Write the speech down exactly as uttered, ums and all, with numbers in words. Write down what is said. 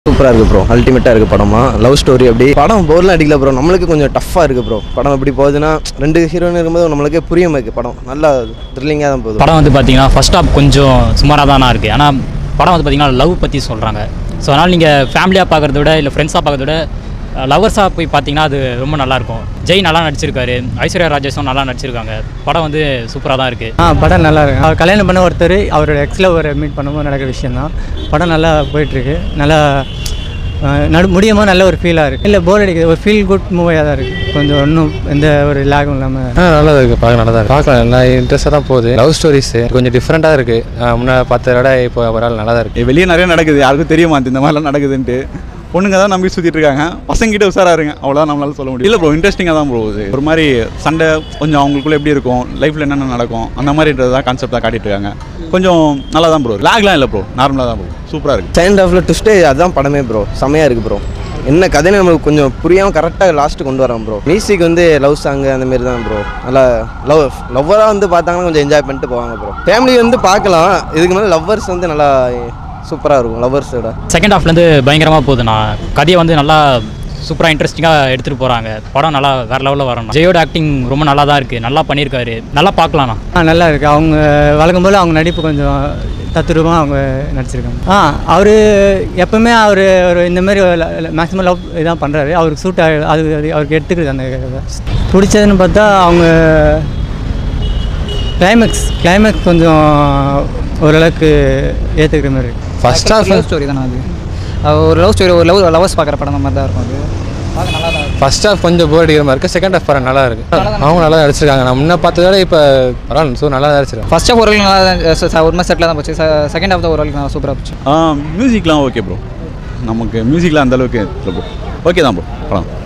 சூப்பராக இருக்குது ப்ரோ. அல்டிமேட்டாக இருக்குது படமா. லவ் ஸ்டோரி அப்படி படம் போர்லாம் அடிக்கல ப்ரோ. நம்மளுக்கு கொஞ்சம் டஃப்பாக இருக்குது ப்ரோ. படம் எப்படி போகுதுன்னா ரெண்டு ஹீரோயின் இருக்கும்போது நம்மளுக்கே புரியாமல் இருக்குது. படம் நல்லா த்ரில்லிங்காக தான் போகுது. படம் வந்து பார்த்தீங்கன்னா ஃபர்ஸ்ட் ஹாஃப் கொஞ்சம் சுமாராக தானா இருக்குது. ஆனால் படம் வந்து பார்த்தீங்கன்னா லவ் பற்றி சொல்கிறாங்க. ஸோ அதனால் நீங்கள் ஃபேமிலியாக பார்க்குறத விட இல்லை ஃப்ரெண்ட்ஸாக பார்க்குறத விட லவர்ஸாக போய் பார்த்தீங்கன்னா அது ரொம்ப நல்லாயிருக்கும். ஜெய் நல்லா நடிச்சிருக்காரு, ஐஸ்வர்யா ராஜேஷும் நல்லா நடிச்சிருக்காங்க. படம் வந்து சூப்பராக தான் இருக்குது. ஆ படம் நல்லா இருக்கு. அவர் கல்யாணம் பண்ண ஒருத்தர் அவரோட எக்ஸில் ஒரு மீட் பண்ணும்போது நடக்கிற விஷயம் தான். படம் நல்லா போயிட்டுருக்கு. நல்லா நடு முடியுமோ நல்ல ஒரு ஃபீலாக இருக்குது. இல்லை போர் அடிக்குது. ஒரு ஃபீல் குட் மூவியாக தான் இருக்குது. கொஞ்சம் ஒன்றும் எந்த ஒரு லேகும் இல்லாமல் ஆ நல்லா இருக்குது. பார்க்க நல்லா தான் இருக்குது. பார்க்கலாம் நல்லா இன்ட்ரெஸ்ட்டாக தான் போகுது. லவ் ஸ்டோரிஸு கொஞ்சம் டிஃப்ரெண்ட்டாக இருக்குது. முன்னே பார்த்த விட இப்போ ஒரு ஆள் நல்லா தான் இருக்குது. வெளியே நிறைய நடக்குது, யாருக்கும் தெரிய மாட்டேன் இந்த மாதிரிலாம் நடக்குதுன்ட்டு. பொண்ணுங்க தான் நம்பி சுற்றிட்டு இருக்காங்க. பசங்கிட்ட உஷாராக இருங்க, அவ்வளோதான் நம்மளால சொல்ல முடியும். இல்லை ப்ரோ, இன்ட்ரெஸ்டிங்காக தான் ப்ரோ. இது ஒரு மாதிரி சண்டை கொஞ்சம் அவங்களுக்குள்ளே எப்படி இருக்கும், லைஃப்பில் என்னென்ன நடக்கும் அந்த மாதிரின்றது தான் கான்செப்ட் தான் காட்டிட்டு இருக்காங்க. கொஞ்சம் நல்லா தான் ப்ரோ. லேக்லாம் இல்லை ப்ரோ, நார்மலாக தான் ப்ரோ. சூப்பராக இருக்குது. செகண்ட் ஹாஃபில் ட்விஸ்ட்டே அதுதான் படமே ப்ரோ. செமையாக இருக்குது ப்ரோ. என்ன கதைன்னு நம்மளுக்கு கொஞ்சம் புரியாமல் கரெக்டாக லாஸ்ட்டு கொண்டு வரோம் ப்ரோ. மியூசிக் வந்து லவ் சாங்கு அந்தமாரி தான் ப்ரோ. நல்லா லவ் லவ்வராக வந்து பார்த்தாங்கன்னா கொஞ்சம் என்ஜாய் பண்ணிட்டு போவாங்க ப்ரோ. ஃபேமிலி வந்து பார்க்கலாம். இதுக்கு மேலே லவ்வர்ஸ் வந்து நல்லா சூப்பராக இருக்கும். லவ்வர்ஸோட செகண்ட் ஹாஃப்லேருந்து பயங்கரமாக போகுதுண்ணா. கதையை வந்து நல்லா சூப்பராக இன்ட்ரெஸ்டிங்காக எடுத்துகிட்டு போகிறாங்க. படம் நல்லா வேறு லெவலில் வரணும். ஜெயோட ஆக்டிங் ரொம்ப நல்லா தான் இருக்குது. நல்லா பண்ணியிருக்காரு. நல்லா பார்க்கலாண்ணா. ஆ நல்லா இருக்குது. அவங்க வழக்கம் போல் அவங்க நடிப்பு கொஞ்சம் தத்துரூபமாக அவங்க நடிச்சிருக்காங்க. ஆ அவர் எப்போவுமே அவர் ஒரு இந்தமாரி மேக்ஸிமம் லவ் இதான் பண்ணுறாரு. அவருக்கு சூட் அது அவருக்கு எடுத்துக்கிறது. அந்த பிடிச்சதுன்னு பார்த்தா அவங்க கிளைமேக்ஸ் கிளைமேக்ஸ் கொஞ்சம் ஓரளவுக்கு ஏற்றுக்கிற மாதிரி இருக்குது. ஃபர்ஸ்ட் ஹாஃப் லவ் ஸ்டோரி தானே. அது ஒரு லவ் ஸ்டோரி, ஒரு லவ் லவர்ஸ் பார்க்குற படம் மாதிரி தான் இருக்கும். அது பார்க்க நல்லா தான். ஃபர்ஸ்ட் ஹாஃப் கொஞ்சம் போர் அடிக்கிற மாதிரி இருக்குது. செகண்ட் ஹாஃப் படம் நல்லா இருக்குது. அவங்க நல்லா நடிச்சிருக்காங்க. நான் முன்னே பார்த்தத விட இப்போ பரவாயில்ல. ஸோ நல்லா நடிச்சிருக்காங்க. ஃபர்ஸ்ட் ஹாஃப் ஒரு நல்லா தான் ஒரு மாதிரி செட்டில் தான் போச்சு. செகண்ட் ஹாஃப் தான் ஒரு நல்லா சூப்பராக போச்சு. மியூசிக்லாம் ஓகே ப்ரோ. நமக்கு மியூசிக்லாம் அந்தளவுக்கு இல்லை ப்ரோ. ஓகே தான் ப்ரோ படம்.